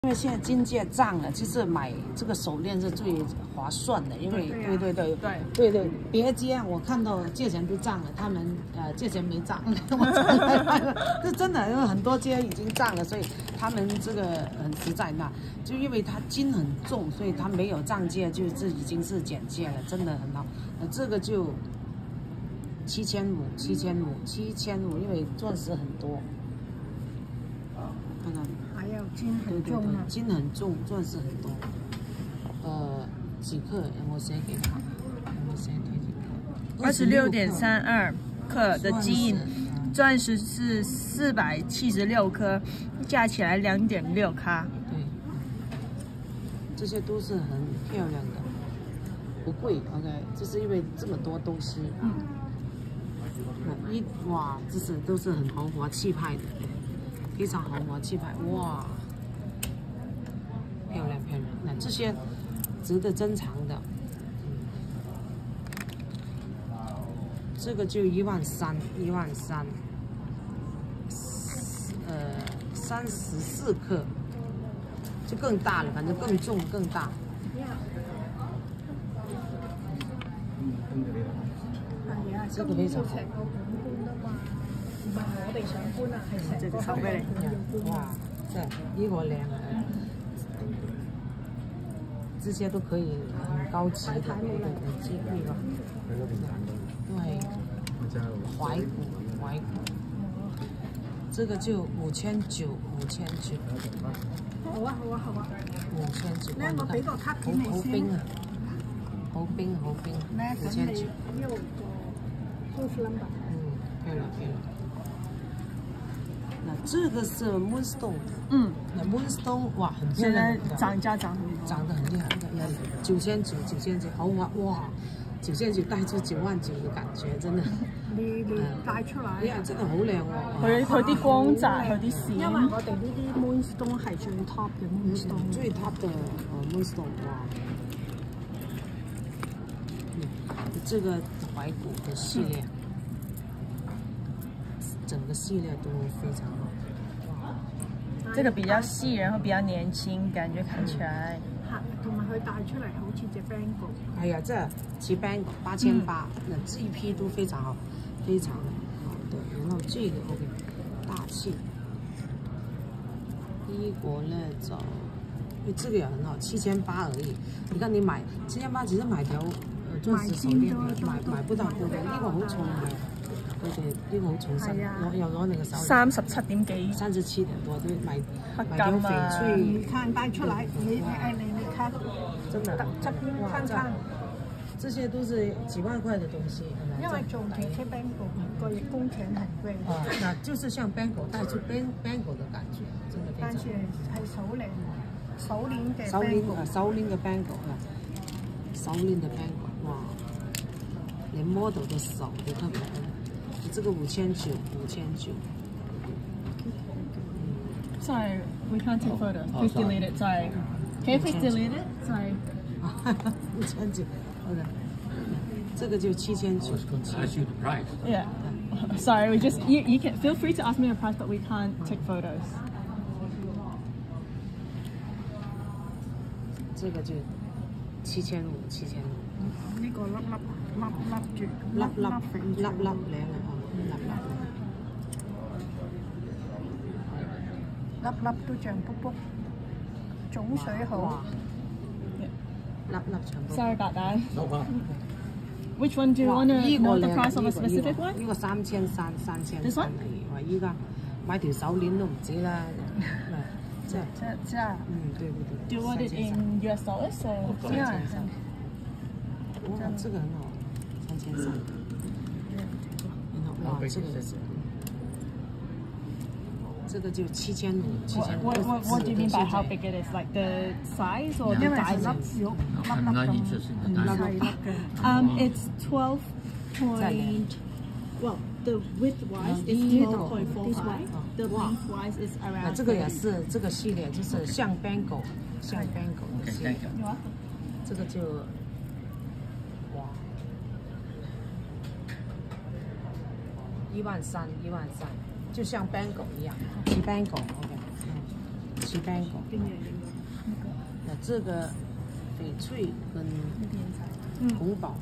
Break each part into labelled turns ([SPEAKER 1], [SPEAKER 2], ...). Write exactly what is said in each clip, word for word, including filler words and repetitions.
[SPEAKER 1] 因为现在金戒涨了，其实买这个手链是最划算的，因为对对对对对对，别街我看到价钱都涨了，他们呃价钱没涨，这真的，因为很多街已经涨了，所以他们这个很实在那，就因为它金很重，所以它没有涨价，就这已经是减价了，真的很好。呃，这个就七千五，七千五，七千五，因为钻石很多，看看。
[SPEAKER 2] 还有金很重啊，
[SPEAKER 1] 金很重，钻石很多。呃，几克？有冇写给他？有冇写推荐克？
[SPEAKER 3] 二十六点三二克的金，钻石是四百七十六颗，加起来两点六卡。
[SPEAKER 1] 对，这些都是很漂亮的，不贵。OK， 就是因为这么多东西。嗯。一哇，这是都是很豪华气派的。 非常豪华气派，哇，漂亮漂亮！那这些值得珍藏的，这个就一万三，一万三，呃，三十四克，就更大了，反正更重更大。这个非常好。
[SPEAKER 2] 唔係我哋想搬啊，係成個收俾你。
[SPEAKER 1] 哇，真係呢個靚啊！這些都可以很高級的，對對對，這呢個對懷古懷古，這個就五千九，五千九。
[SPEAKER 2] 好啊好啊好啊，
[SPEAKER 1] 五千九。
[SPEAKER 2] 咧我俾個卡片你先。
[SPEAKER 1] 好冰啊！好冰好冰，五千九。
[SPEAKER 2] 呢個 proof number。
[SPEAKER 1] 嗯，漂亮漂亮。 那这个是 Moonstone，
[SPEAKER 3] 嗯，
[SPEAKER 1] 那 Moonstone 哇，很漂亮，
[SPEAKER 3] 现在涨价涨很多，
[SPEAKER 1] 涨得很厉害，要九千九，九千九，豪华哇，九千九帶出九萬九嘅感覺，真的。
[SPEAKER 2] 你你帶出嚟。
[SPEAKER 1] 呀，這個好靚喎。
[SPEAKER 3] 佢佢啲光澤，佢啲閃。
[SPEAKER 2] 因為我哋呢啲 Moonstone 係最 top 嘅 Moonstone。
[SPEAKER 1] 最 top 的呃 Moonstone 哇。這個懷古的系列。 整个系列都非常好，
[SPEAKER 3] 这个比较细，然后比较年轻，感觉看起来。
[SPEAKER 2] 係，同埋佢帶出嚟好似隻 Bangle。
[SPEAKER 1] 哎呀，這似 Bangle 八千八，那這一批都非常好，非常好的。然後這個 OK， 大氣。一國呢就，哎，這個也很好，七千八而已。你看你買七千八，其實買條呃鑽石手鏈買買不到多嘅，呢個好重嘅。 佢哋呢個好重身，攞又攞你個手。
[SPEAKER 3] 三十七點幾，
[SPEAKER 1] 三十七點多都買
[SPEAKER 3] 黑
[SPEAKER 1] 買條翡翠。
[SPEAKER 2] 你看帶出來，你哎你你看，
[SPEAKER 1] 真的，
[SPEAKER 2] 這邊看看，
[SPEAKER 1] 這些都是幾萬塊的東西。
[SPEAKER 2] 因為做其他 Bangle 個工錢很貴。
[SPEAKER 1] 哦，那就是像 Bangle 帶出 Bang Bangle 的感覺，真的非常。
[SPEAKER 2] 但是係手鏈，手鏈嘅。
[SPEAKER 1] 手鏈啊，手鏈嘅 Bangle 啊，手鏈的 Bangle， 哇！連 model 的手都特別。 这个五千九，五千九。
[SPEAKER 3] Sorry, we can't take photos. Please delete it. Sorry. Can you please delete it? Sorry.
[SPEAKER 1] 五千九 ，OK。这个就七千九。
[SPEAKER 4] Ask you the price.
[SPEAKER 3] Yeah. Sorry, we just you you can feel free to ask me a price, but we can't take photos.
[SPEAKER 1] 这个就七千五，七千五。
[SPEAKER 2] 呢個粒粒粒粒住，
[SPEAKER 1] 粒粒粒粒靚啊！
[SPEAKER 2] 粒粒都脹卜卜，種水好。
[SPEAKER 1] 粒粒長卜。
[SPEAKER 3] Sorry about that.
[SPEAKER 4] No problem.
[SPEAKER 3] Which one do you want to know the price of a specific one?
[SPEAKER 1] 呢個三千三，三千
[SPEAKER 3] This
[SPEAKER 1] 三
[SPEAKER 3] one?
[SPEAKER 1] 而已。話依家買條手鏈都唔止啦，即係
[SPEAKER 3] 这这样。
[SPEAKER 1] 嗯，對對對。
[SPEAKER 3] Do you want it in U S dollars or?
[SPEAKER 1] 三千三。哇，這個很好，三千三。然後哇，這個是。 这个就七千五，七千五。
[SPEAKER 3] What, what, what do you mean by how big it is? Like the size or the
[SPEAKER 2] 因為係
[SPEAKER 3] diamond?
[SPEAKER 2] 粒肉，粒
[SPEAKER 4] I'm
[SPEAKER 2] 粒
[SPEAKER 4] not
[SPEAKER 2] 咁
[SPEAKER 4] interested in
[SPEAKER 2] 細
[SPEAKER 4] that.
[SPEAKER 2] 粒嘅。
[SPEAKER 3] Um, it's twelve point. Well, the width wise is twelve point four five. The length wise is
[SPEAKER 1] 啊，
[SPEAKER 3] around.
[SPEAKER 1] 这个也是这个系列，就是像 Bangle， 像 Bangle 的
[SPEAKER 4] Okay,
[SPEAKER 1] 系列
[SPEAKER 4] thank。you.
[SPEAKER 3] 有啊。
[SPEAKER 1] 这个就哇，一万三，一万三，就像 Bangle 一样，比 Bangle OK， 嗯， 是 Bangle。
[SPEAKER 2] 邊嘢影子？
[SPEAKER 1] 那这个翡翠跟红宝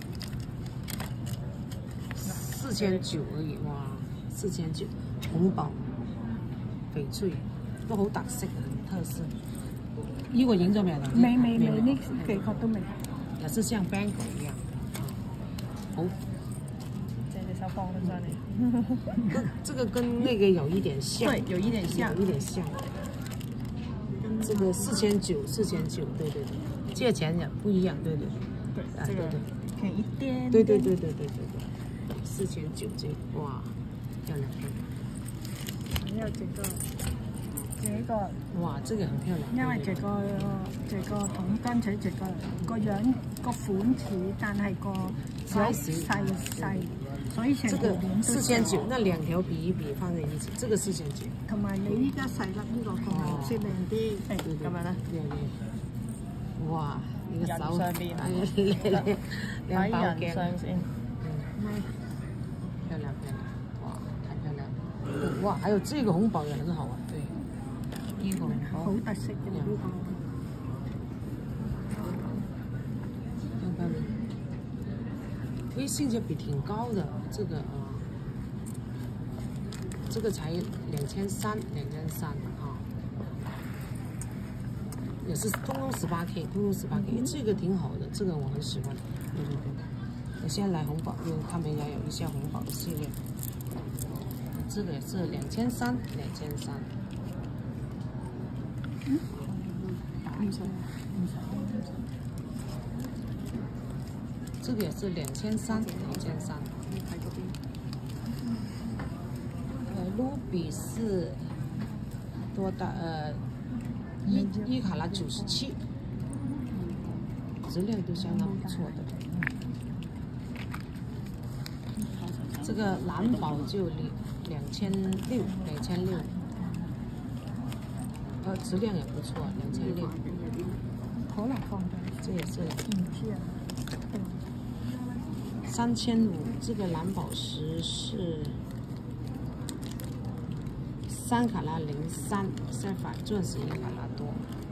[SPEAKER 1] 四千九而已，哇，四千九，红宝翡翠都好特色，很特色。呢個影咗未啊？
[SPEAKER 2] 未未未，呢幾個都未。
[SPEAKER 1] 也是像 Bangle 一樣，好。
[SPEAKER 3] 这隻手放得上嚟。
[SPEAKER 1] 这个跟那个有一点像，
[SPEAKER 3] 对，有一点像，
[SPEAKER 1] 有一点像。这个四千九，四千九，对对对，价钱也不一样，对对
[SPEAKER 3] 对，
[SPEAKER 1] 啊对对，
[SPEAKER 3] 便宜啲。
[SPEAKER 1] 对对对对对对对，四千九这哇，漂亮漂亮。
[SPEAKER 2] 還有這個，這個。
[SPEAKER 1] 哇，這個很漂亮。
[SPEAKER 2] 因為這個這個同跟住這個個樣個款似，但係個細細細，所以成個臉
[SPEAKER 1] 四千九，那兩條比一比放在一起，這個四千九。
[SPEAKER 2] 同埋你依家細粒呢個個顏色靚啲，
[SPEAKER 3] 咁樣咧。
[SPEAKER 1] 靚靚。哇！你個手
[SPEAKER 3] 上邊，
[SPEAKER 1] 兩包鏡。
[SPEAKER 3] 上先。
[SPEAKER 1] 嗯。漂亮漂亮，哇，太漂亮了！哇，還有這個紅寶也很好啊，對。呢個
[SPEAKER 2] 好特色嘅呢個。
[SPEAKER 1] 看看，哎，性價比挺高的，這個啊，這個才兩千三，兩千三啊，也是通通十八 K， 通通十八 K， 這個挺好的，這個我很喜歡。對對對，我先來紅寶，因為他們也有一些紅寶的系列，這個也是兩千三，兩千三。嗯，唔使，唔使。這個也是兩千三，兩千三。呃，Ruby 是多大？呃，一一卡拉九十七，質量都相當不錯的。這個藍寶就兩兩千六，兩千六。呃，質量也不錯，兩千六。
[SPEAKER 2] 可能放的，
[SPEAKER 1] 這也是。
[SPEAKER 2] 唔知啊。
[SPEAKER 1] 三千五，這個藍寶石是三卡拉零三 sapphire， 鑽石一卡拉多。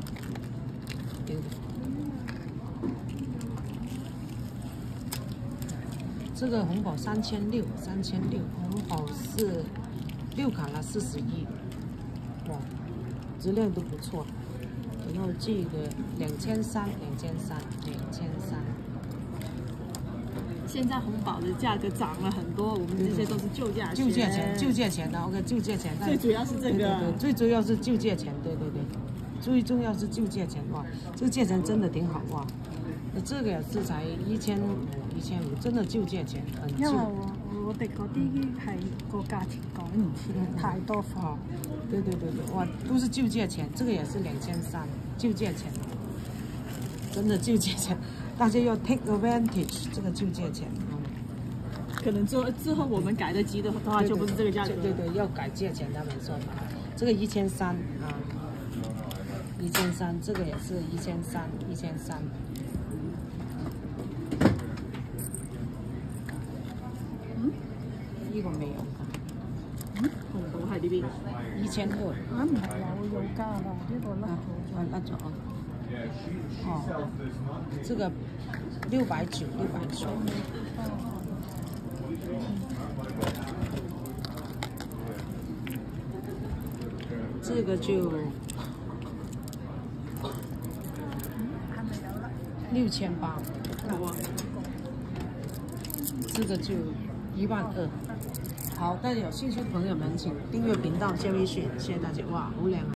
[SPEAKER 1] 這個紅寶三千六，三千六，紅寶是六卡拉四十一，哇，質量都不錯。然後這個兩千三，兩千三，兩千三。
[SPEAKER 3] 現在紅寶的價格漲了很多，我們這些都是舊價錢。
[SPEAKER 1] 舊價錢，舊價錢的 ，OK， 舊價錢。
[SPEAKER 3] 最主要是這個。
[SPEAKER 1] 對對對，最主要是舊價錢，對對對，最重要是舊價錢哇，這個價錢真的挺好哇。那這個也是才一千五，一千五，真的舊價錢，很舊。
[SPEAKER 2] 因為我我哋嗰啲係個價錢改唔切，太多貨。
[SPEAKER 1] 對對對對，哇，都是舊價錢，這個也是兩千三，舊價錢，真的舊價錢。大家要 take advantage 這個舊價錢，嗯，
[SPEAKER 3] 可能之後之後我們改得急的話，就不是這個價格。
[SPEAKER 1] 對對，要改價錢，他們說法。這個一千三啊，一千三，這個也是一千三，一千三。嗯，呢個沒有。
[SPEAKER 3] 嗯，紅寶喺呢邊。
[SPEAKER 1] 一千二。
[SPEAKER 2] 啊，唔係有有加啦，呢個甩咗。
[SPEAKER 1] 啊，甩咗啊。哦，這個六百九，六百九。這個就六千八。
[SPEAKER 3] 好啊。
[SPEAKER 1] 這個就一萬二。好，大家有興趣的朋友們，請訂閱頻道，加微信，謝謝大家。哇，好靚啊！